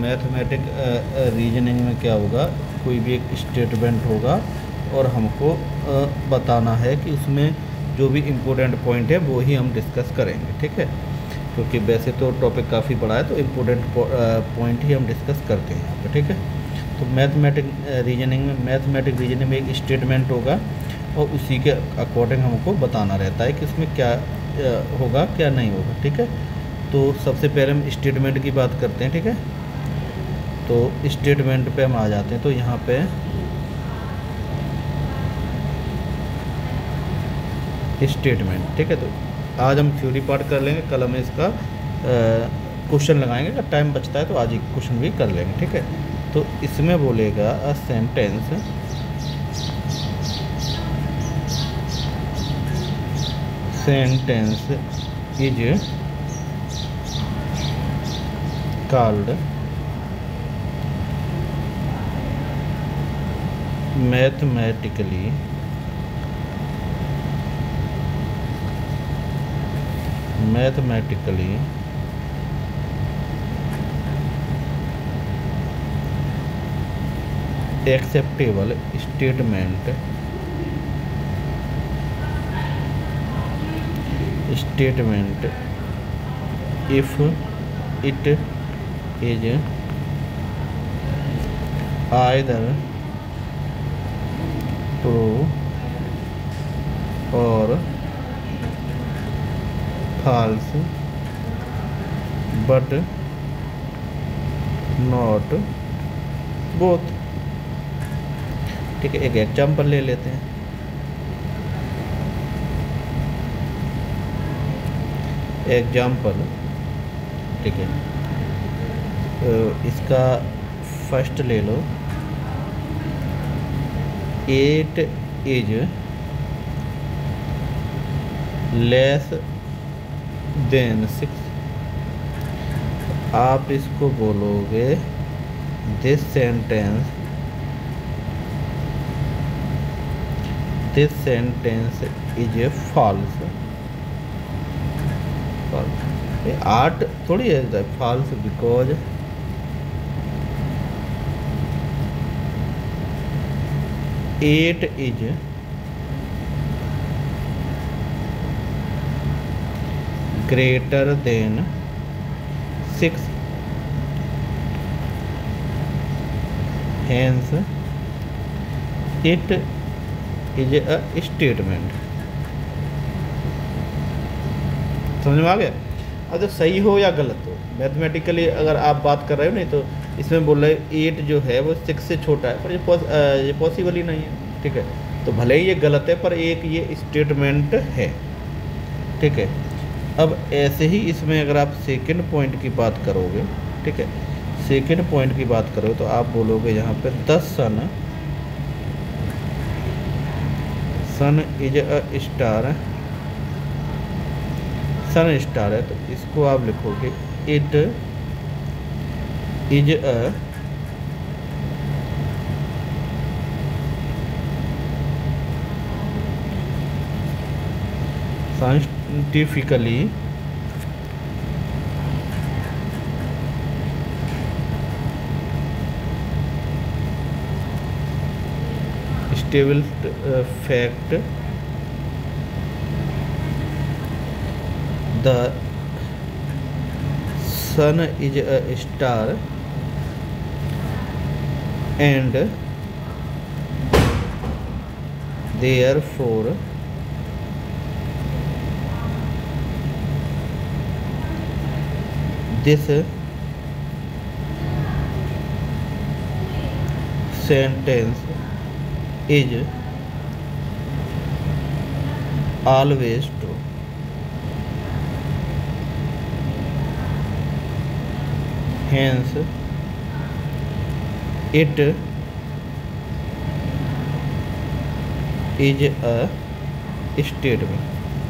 Mathematic reasoning में क्या होगा, कोई भी एक स्टेटमेंट होगा और हमको बताना है कि उसमें जो भी इम्पोर्टेंट पॉइंट है वो ही हम डिस्कस करेंगे, ठीक है। क्योंकि वैसे तो टॉपिक काफ़ी बड़ा है, तो इम्पोर्टेंट पॉइंट ही हम डिस्कस करते हैं यहाँ पर, ठीक है। तो मैथमेटिक रीजनिंग में एक स्टेटमेंट होगा और उसी के अकॉर्डिंग हमको बताना रहता है कि उसमें क्या होगा क्या नहीं होगा, ठीक है। तो सबसे पहले हम स्टेटमेंट की बात करते हैं, ठीक है। तो स्टेटमेंट पे हम आ जाते हैं। तो यहाँ पे स्टेटमेंट, ठीक है। तो आज हम थ्योरी पार्ट कर लेंगे, कल हम इसका क्वेश्चन लगाएंगे। अगर टाइम बचता है तो आज ही क्वेश्चन भी कर लेंगे, ठीक है। तो इसमें बोलेगा a sentence is called mathematically acceptable statement if it is either true or false but not both, ठीक है। एक एग्जाम्पल ले लेते हैं। एग्जाम्पल, ठीक है। तो इसका फर्स्ट ले लो, 8 इज लेस देन 6। आप इसको बोलोगे this sentence is a false. 8 थोड़ी है false, because eight is greater than 6, hence it is a statement। समझ में आ गया। अब तो सही हो या गलत हो, मैथमेटिकली अगर आप बात कर रहे हो, नहीं तो इसमें बोल रहे 8 जो है वो 6 से छोटा है, पर ये पॉसिबल ही नहीं है, ठीक है। तो भले ही ये गलत है पर एक ये स्टेटमेंट है, ठीक है। अब ऐसे ही इसमें अगर आप सेकंड पॉइंट की बात करोगे, ठीक है, सेकंड पॉइंट की बात करो तो आप बोलोगे यहाँ पे the sun is a star. Sun star है तो इसको आप लिखोगे it is a scientifically stable fact, the sun is a star and therefore this sentence is always true। hence it is a statement।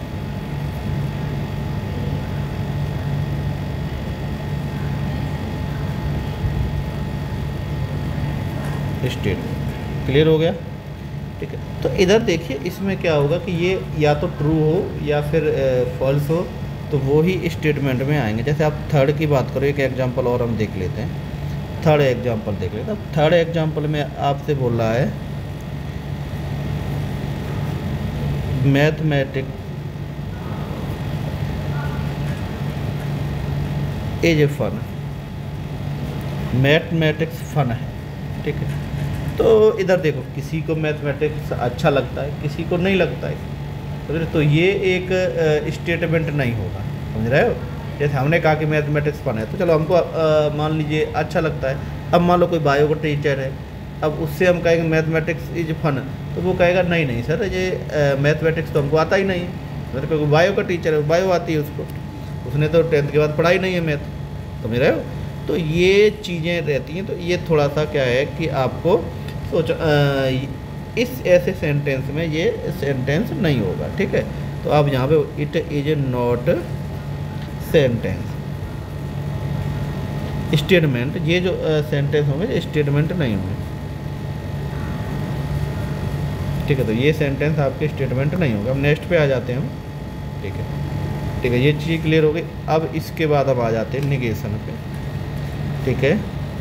Statement clear हो गया, ठीक है। तो इधर देखिए इसमें क्या होगा कि ये या तो ट्रू हो या फिर फॉल्स हो, तो वो ही स्टेटमेंट में आएंगे। जैसे आप थर्ड की बात करो, एक एग्जांपल और हम देख लेते हैं। थर्ड एग्जाम्पल देख लेते हैं। थर्ड एग्जाम्पल में आपसे बोल रहा है mathematics is a fun, mathematics fun है, ठीक है। तो इधर देखो, किसी को मैथमेटिक्स अच्छा लगता है, किसी को नहीं लगता है, तो ये एक स्टेटमेंट नहीं होगा, समझ रहे हो। जैसे हमने कहा कि मैथमेटिक्स फन है, तो चलो हमको मान लीजिए अच्छा लगता है। अब मान लो कोई बायो का टीचर है, अब उससे हम कहेंगे मैथमेटिक्स इज फन, तो वो कहेगा नहीं नहीं सर, ये मैथमेटिक्स तो हमको आता ही नहीं है। मेरे को बायो का टीचर है, बायो आती है उसको, उसने तो 10th के बाद पढ़ाई नहीं है मैथ, समझ रहे हो। तो ये चीज़ें रहती हैं। तो ये थोड़ा सा क्या है कि आपको सोच इस ऐसे सेंटेंस में ये सेंटेंस नहीं होगा, ठीक है। तो आप यहाँ पे it is not sentence, statement, ये जो सेंटेंस होंगे ये स्टेटमेंट नहीं होंगे, ठीक है। तो ये सेंटेंस आपके स्टेटमेंट नहीं होगा। अब नेक्स्ट पे आ जाते हैं हम, ठीक है, ठीक है, ये चीज़ क्लियर हो गई। अब इसके बाद हम आ जाते हैं निगेशन पे, ठीक है।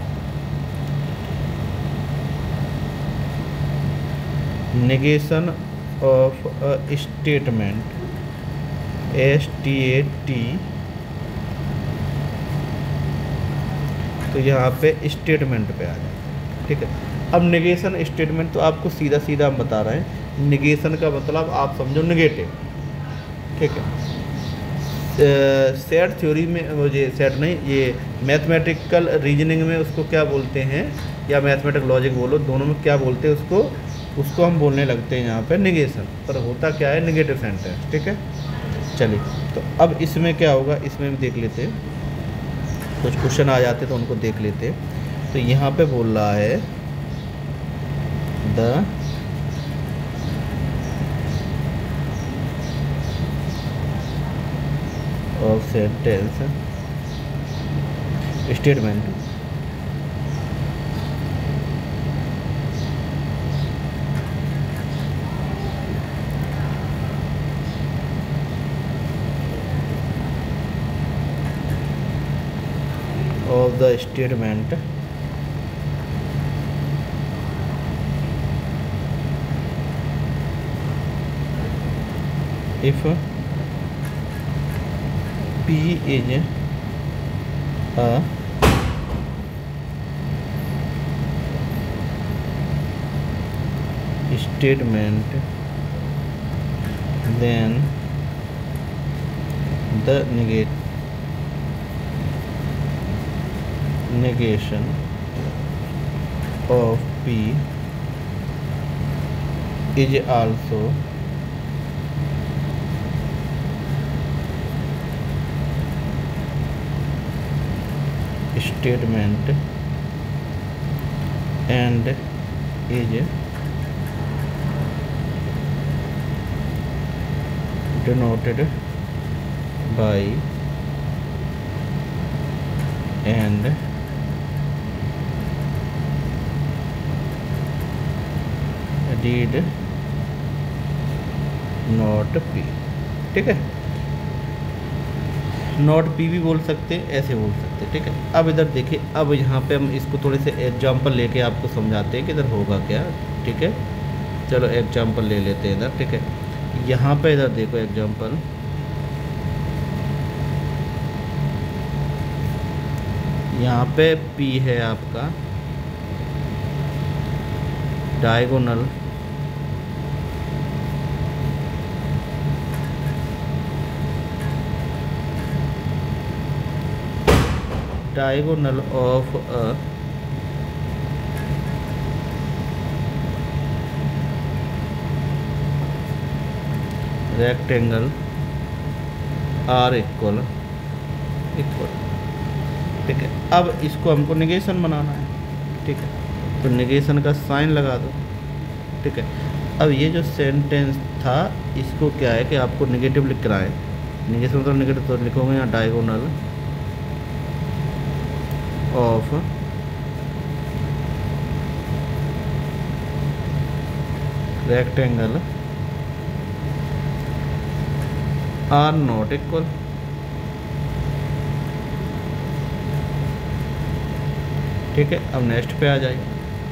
negation of a statement, STAT, तो यहाँ पे स्टेटमेंट पे आ जाए, ठीक है। अब नेगेशन स्टेटमेंट तो आपको सीधा सीधा हम बता रहे हैं, नेगेशन का मतलब आप समझो नेगेटिव, ठीक है। सेट थ्योरी में, मुझे सेट नहीं, ये मैथमेटिकल रीजनिंग में उसको क्या बोलते हैं, या मैथमेटिकल लॉजिक बोलो, दोनों में क्या बोलते हैं उसको हम बोलने लगते हैं यहाँ पे नेगेशन, पर होता क्या है नेगेटिव सेंटेंस, ठीक है। चलिए, तो अब इसमें क्या होगा, इसमें भी देख लेते हैं, कुछ क्वेश्चन आ जाते तो उनको देख लेते हैं। तो यहाँ पे बोल रहा है the of sentence statement of the statement if P is a statement, then the negation of P is also statement and is denoted by and did not P, ठीक है। नॉट पी भी बोल सकते हैं, ऐसे बोल सकते हैं, ठीक है। अब इधर देखिए, अब यहाँ पे हम इसको थोड़े से एग्जांपल लेके आपको समझाते हैं कि इधर होगा क्या, ठीक है। चलो एग्जांपल ले लेते हैं इधर, ठीक है। यहाँ पे इधर देखो एग्जांपल, यहाँ पे पी है आपका diagonal of a rectangle are equal, ठीक है। अब इसको हमको नेगेशन बनाना है, ठीक है। तो नेगेशन का साइन लगा दो, ठीक है। अब ये जो सेंटेंस था इसको क्या है कि आपको नेगेटिव लिख रहा है, नेगेशन मतलब नेगेटिव, तो लिखोगे यहाँ diagonal of rectangle are not equal, ठीक है, अब नेक्स्ट पे आ जाइए।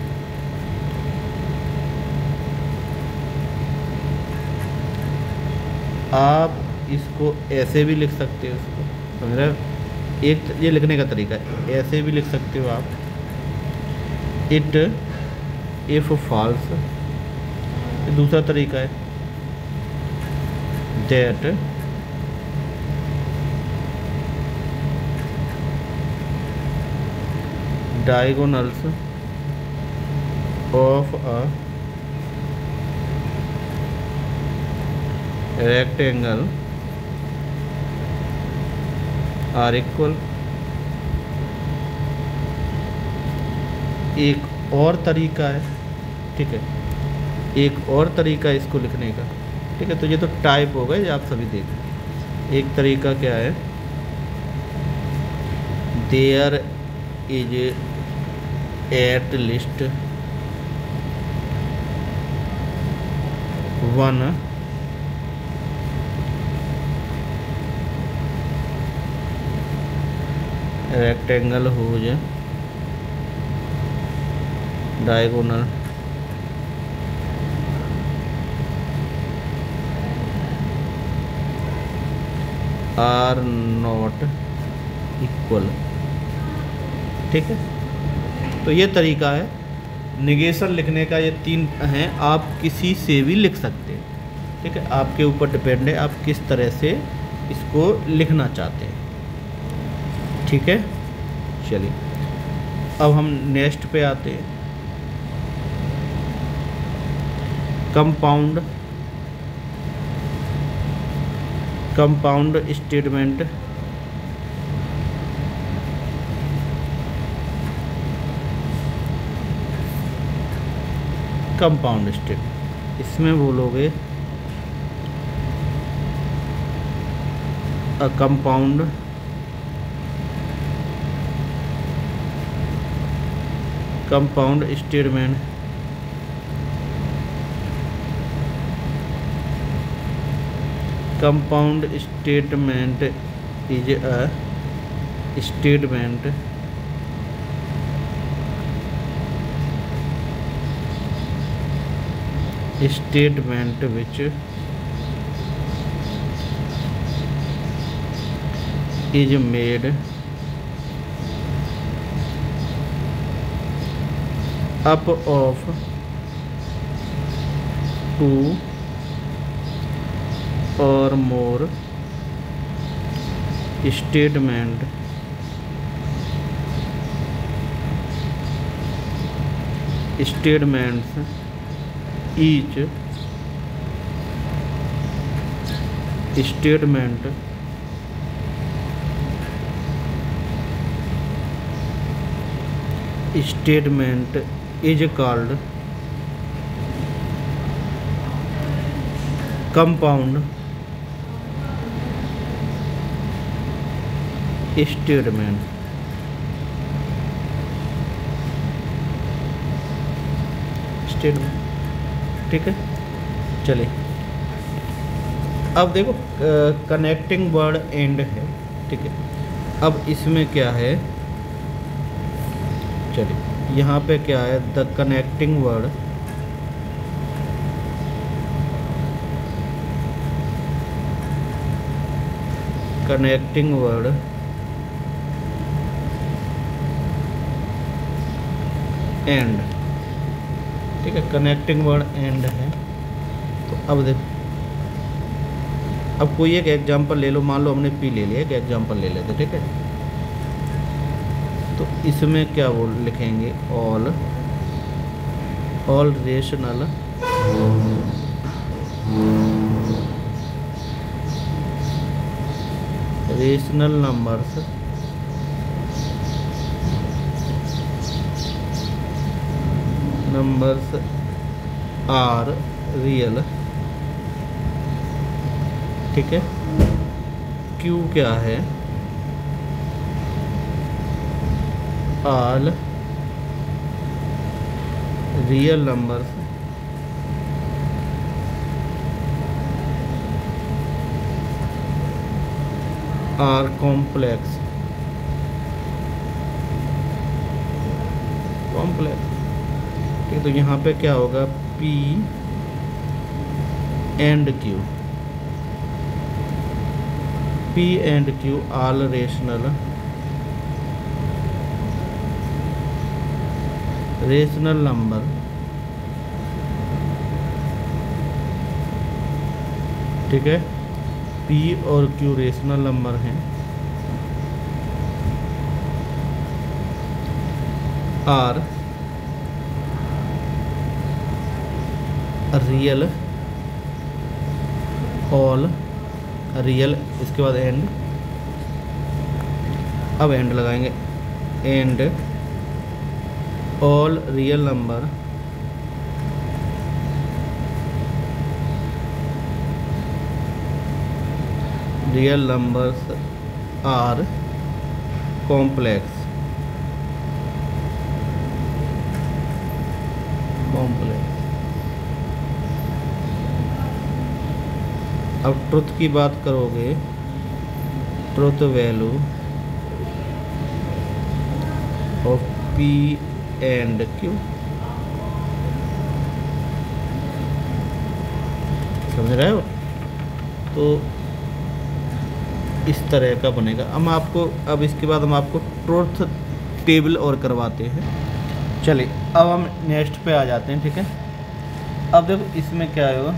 आप इसको ऐसे भी लिख सकते हो, इसको समझ रहे हो, एक ये लिखने का तरीका है, ऐसे भी लिख सकते हो आप, इट इफ फॉल्स। दूसरा तरीका है that diagonals of a rectangle are equal. एक और तरीका है, ठीक है, एक और तरीका है इसको लिखने का, ठीक है। तो ये तो टाइप हो गए, आप सभी देखें। एक तरीका क्या है, there is at least one rectangle whose diagonal are not equal, ठीक है। तो ये तरीका है निगेशन लिखने का, ये तीन हैं, आप किसी से भी लिख सकते हैं, ठीक है। आपके ऊपर डिपेंड है आप किस तरह से इसको लिखना चाहते हैं, ठीक है। चलिए अब हम नेक्स्ट पे आते हैं। कंपाउंड स्टेटमेंट कंपाउंड स्टेटमेंट, इसमें बोलोगे a compound statement compound statement is a statement which is made up of two or more statements each statement is called compound statement, ठीक है। चलिए अब देखो कनेक्टिंग वर्ड एंड है, ठीक है। अब इसमें क्या है, चलिए यहाँ पे क्या है, द कनेक्टिंग वर्ड एंड, ठीक है, कनेक्टिंग वर्ड एंड है। तो अब देखो, अब कोई एक एग्जांपल ले लो, मान लो हमने पी ले लिया, एक एग्जांपल ले लेते, ठीक है। तो इसमें क्या बोल लिखेंगे, all rational numbers are real, ठीक है। क्यू क्या है, all real numbers are complex complex. ठीक, तो यहाँ पे क्या होगा, P and Q, P and Q all rational number ठीक है, P और Q रेशनल नंबर हैं, आर रियल ऑल रियल, इसके बाद एंड, अब एंड लगाएंगे, and all real number are complex. अब ट्रुथ की बात करोगे, truth value of P and Q, समझ रहे हो? तो इस तरह का बनेगा। अब इसके बाद हम आपको ट्रुथ टेबल और करवाते हैं। चलिए अब हम नेक्स्ट पे आ जाते हैं। ठीक है, अब देखो इसमें क्या होगा,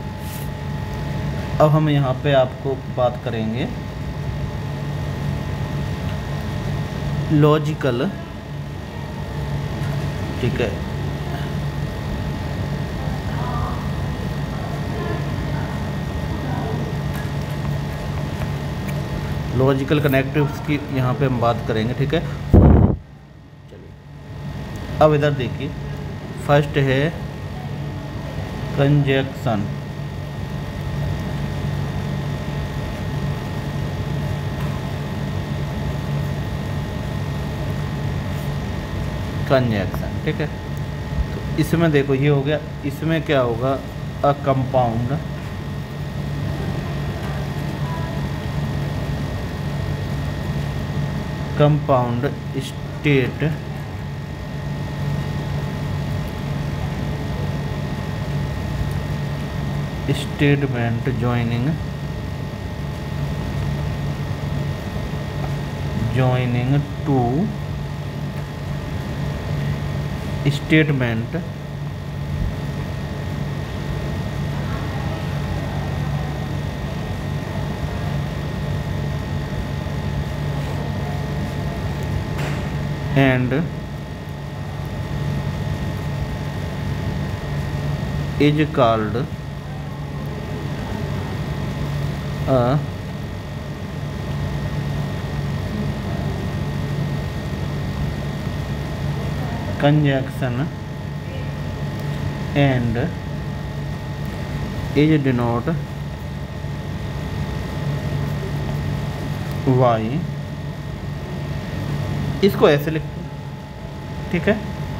अब हम यहाँ पे आपको बात करेंगे लॉजिकल। ठीक है, लॉजिकल कनेक्टिव्स की यहाँ पे हम बात करेंगे। ठीक है, चलिए अब इधर देखिए, फर्स्ट है कंजक्शन। ठीक है, तो इसमें देखो ये हो गया, इसमें क्या होगा, a compound state statement joining to statement and is called a conjunction and is denote y, इसको ऐसे लिखते हैं। ठीक है,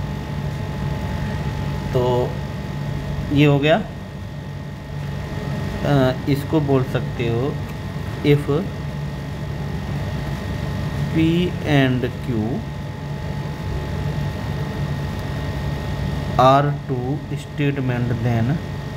तो ये हो गया। इसको बोल सकते हो if P and Q are two statement then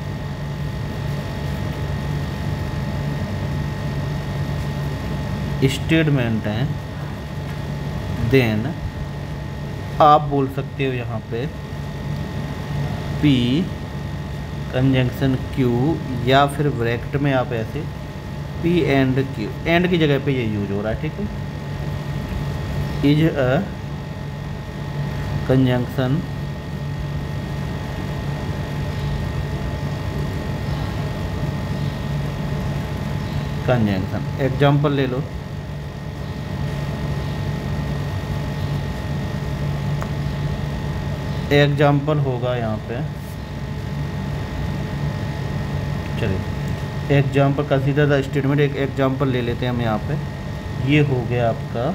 statement हैं, देन आप बोल सकते हो यहाँ पे P कंजंक्शन Q, या फिर ब्रैकेट में आप ऐसे P एंड Q, एंड की जगह पे ये यूज हो रहा है। ठीक है, इज अ कंजंक्शन एग्जाम्पल ले लो, एग्जाम्पल होगा यहाँ पे, चलिए एग्जाम्पल कंसीडर द स्टेटमेंट, एक एग्जाम्पल ले लेते हैं हम यहाँ पे। ये हो गया आपका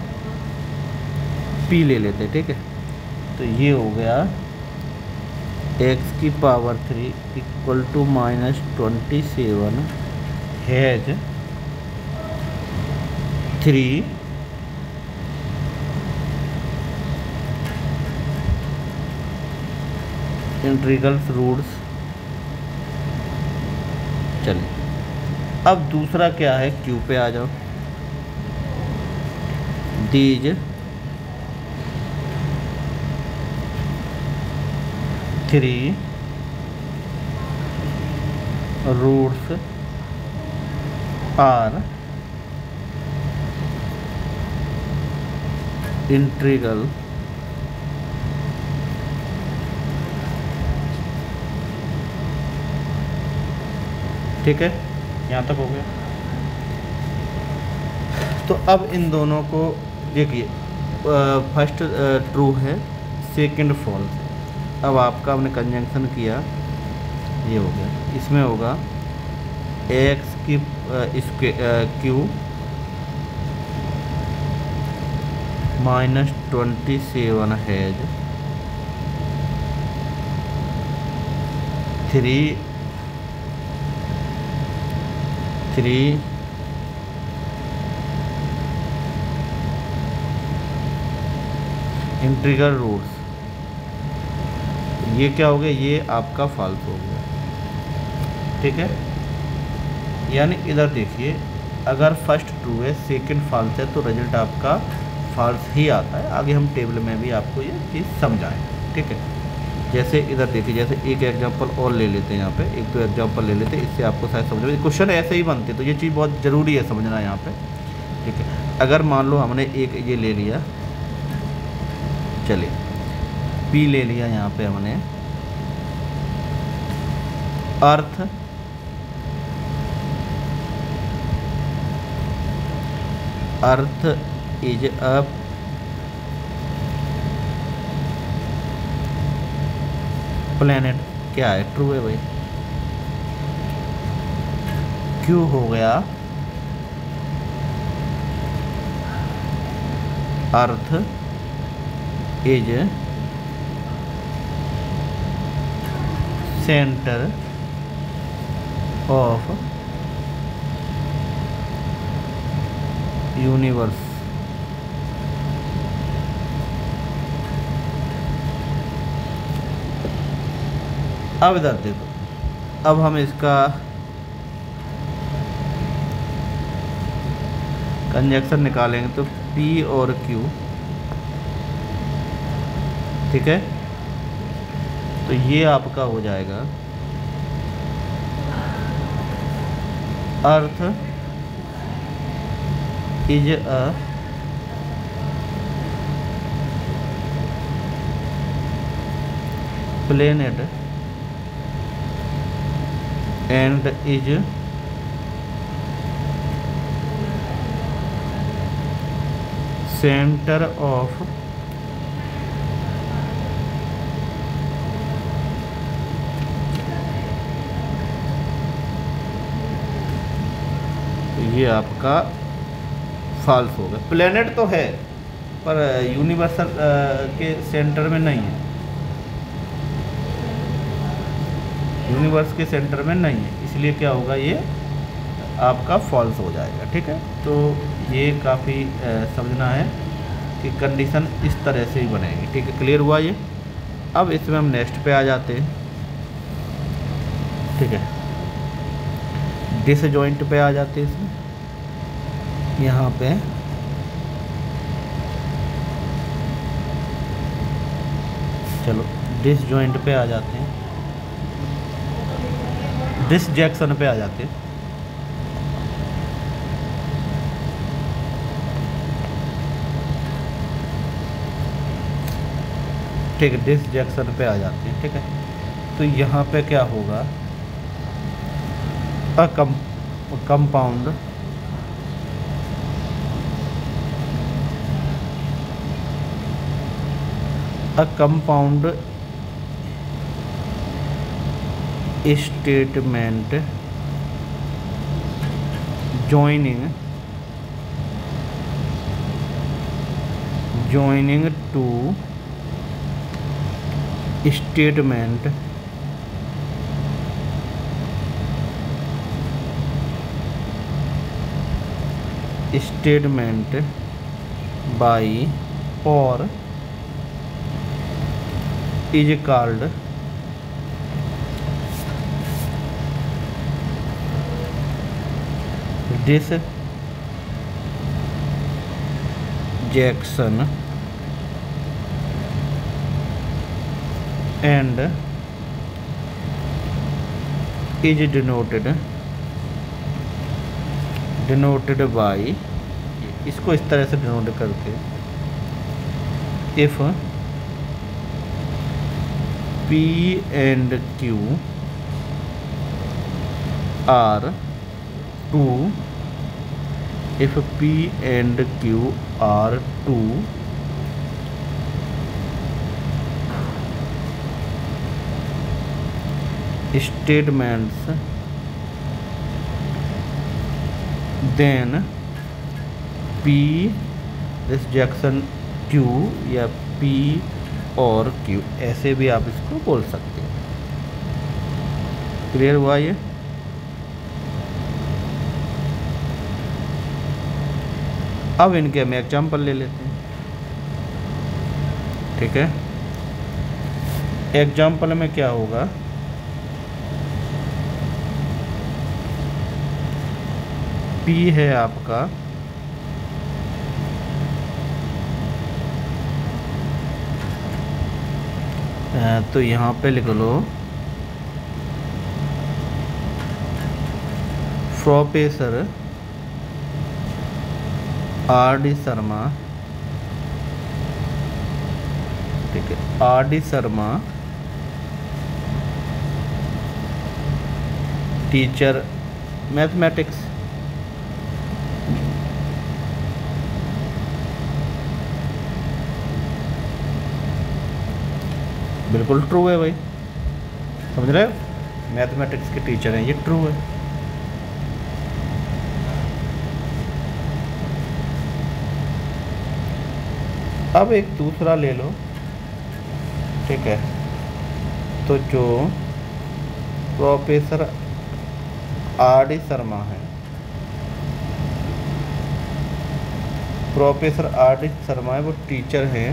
P ले लेते हैं। ठीक है, तो ये हो गया x की power 3 equal to -27 has 3 integrals roots. चलिए अब दूसरा क्या है, क्यू पे आ जाओ। दीज 3 रूट्स आर इंटीग्रल ठीक है, यहाँ तक हो गया। तो अब इन दोनों को देखिए, फर्स्ट ट्रू है, सेकंड फॉल्स। अब आपका हमने कंजंक्शन किया, ये हो गया। इसमें होगा एक्स की क्यू -27 हैज 3 इंटीग्रल रूट्स। ये क्या हो गया, ये आपका फाल्स हो गया, ठीक है। यानी इधर देखिए, अगर फर्स्ट ट्रू है सेकंड फाल्स है तो रिजल्ट आपका फाल्स ही आता है। आगे हम टेबल में भी आपको ये चीज़ समझाएं, ठीक है। जैसे इधर देखिए, जैसे एक एग्जांपल और ले लेते हैं, यहाँ पे एक दो एग्जांपल ले लेते हैं, इससे आपको शायद समझ में, क्वेश्चन ऐसे ही बनते, तो ये चीज़ बहुत ज़रूरी है समझना यहाँ पे, ठीक है। अगर मान लो हमने एक ये ले लिया, चलिए P ले लिया, यहाँ पे हमने अर्थ इज अ प्लेनेट, क्या है, ट्रू है भाई। क्यू हो गया earth is centre of universe. अब इधर देखो, अब हम इसका कंजक्शन निकालेंगे तो P और Q, ठीक है। तो ये आपका हो जाएगा earth is a planet and is center of ये आपका फॉल्स होगा। प्लेनेट तो है पर यूनिवर्सल के सेंटर में नहीं है, यूनिवर्स के सेंटर में नहीं है, इसलिए क्या होगा, ये आपका फॉल्स हो जाएगा, ठीक है। तो ये काफ़ी समझना है कि कंडीशन इस तरह से ही बनेगी, ठीक है। क्लियर हुआ ये। अब इसमें हम नेक्स्ट पे आ जाते हैं, ठीक है। डिसजॉइंट पे आ जाते हैं इसमें, यहाँ पे चलो डिसजॉइंट पे आ जाते हैं, डिसजेक्शन पे आ जाते हैं। ठीक है, डिसजेक्शन पे आ जाते हैं, ठीक है। तो यहाँ पे क्या होगा, compound compound statement joining to statement by or is called disjunction and is denoted by, इसको इस तरह से डिनोट करके, if P and Q are 2, if P and Q are 2 statements, then P this Jackson Q या P और Q, ऐसे भी आप इसको बोल सकते हैं। क्लियर हुआ ये? अब इनके हम एग्जाम्पल ले लेते हैं। ठीक है, एग्जाम्पल में क्या होगा, P है आपका तो यहाँ पे लिख लो प्रोफेसर R.D. शर्मा, ठीक है, R.D. शर्मा टीचर मैथमेटिक्स, बिल्कुल ट्रू है भाई, समझ रहे हो, मैथमेटिक्स के टीचर हैं, ये ट्रू है। अब एक दूसरा ले लो, ठीक है, तो जो प्रोफेसर R.D. शर्मा है, प्रोफेसर R.D. शर्मा है, वो टीचर हैं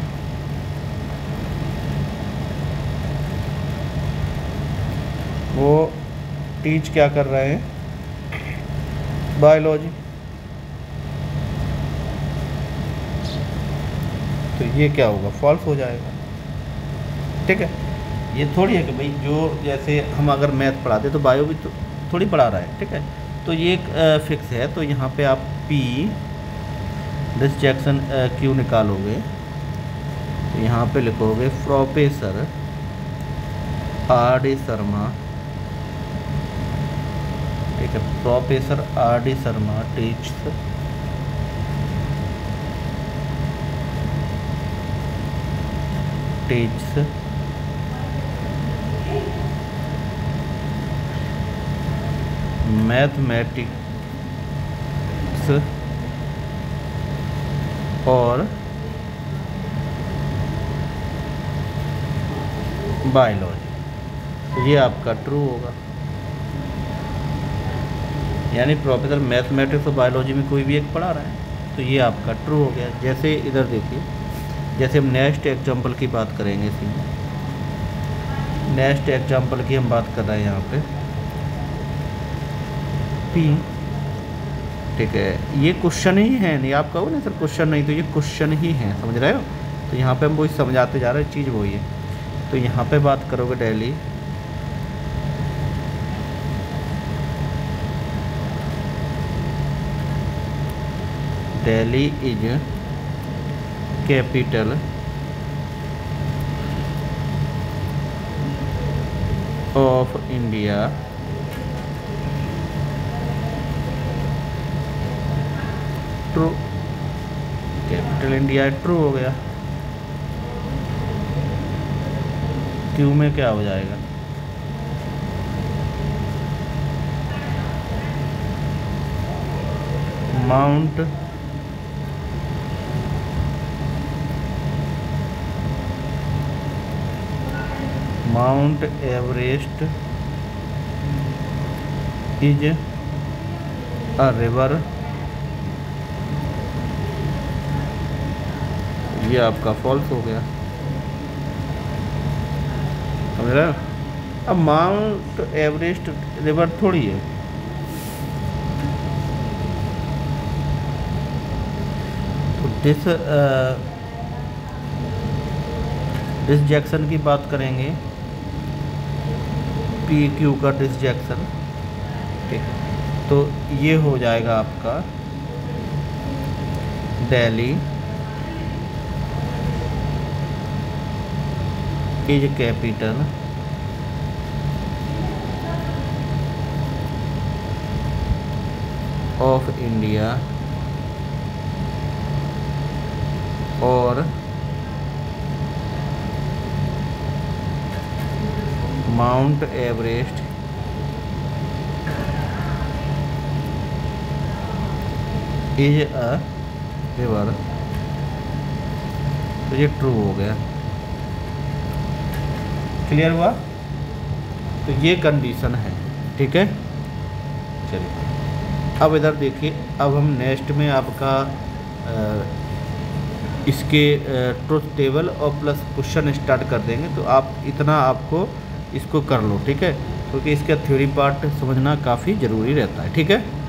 वो टीच क्या कर रहे हैं, बायोलॉजी। तो ये क्या होगा, फॉल्स हो जाएगा। ठीक है, ये थोड़ी है कि भाई जो जैसे हम अगर मैथ पढ़ाते तो बायो भी तो थोड़ी पढ़ा रहा है। ठीक है, तो ये एक फिक्स है, तो यहाँ पे आप P दिस जैक्सन Q निकालोगे, तो यहाँ पे लिखोगे प्रोफेसर R.D. शर्मा, ठीक है, professor R.D. Sharma teach mathematics और बायोलॉजी, तो ये आपका ट्रू होगा। यानी प्रोफेसर मैथमेटिक्स और बायोलॉजी में कोई भी एक पढ़ा रहा है, तो ये आपका ट्रू हो गया। जैसे इधर देखिए, जैसे हम नेक्स्ट एग्जांपल की बात करेंगे, इसी में नेक्स्ट एग्जांपल की हम बात कर रहे हैं यहाँ पे P, ठीक है, ये क्वेश्चन ही है, नहीं आप कहो ना सर क्वेश्चन नहीं, तो ये क्वेश्चन ही है, समझ रहे हो। तो यहाँ पे हम वही समझाते जा रहे हैं, चीज़ वही है। तो यहाँ पे बात करोगे Delhi, Delhi is capital of India, true, capital India true हो गया। क्यू में क्या हो जाएगा, Mount Everest is a river, ये आपका फॉल्स हो गया, समझ रहे हो। अब माउंट एवरेस्ट रिवर थोड़ी है, डिसजेक्शन की बात करेंगे, पी क्यू का डिसजेक्शन, ठीक है। तो ये हो जाएगा आपका Delhi is capital of India और Mount Everest is a river. तो ये ट्रू हो गया, क्लियर हुआ। तो ये कंडीशन है, ठीक है। चलिए अब इधर देखिए, अब हम नेक्स्ट में आपका इसके ट्रुथ टेबल और प्लस क्वेश्चन स्टार्ट कर देंगे। तो आप इतना आपको इसको कर लो, ठीक है, क्योंकि इसका थ्योरी पार्ट समझना काफ़ी ज़रूरी रहता है, ठीक है।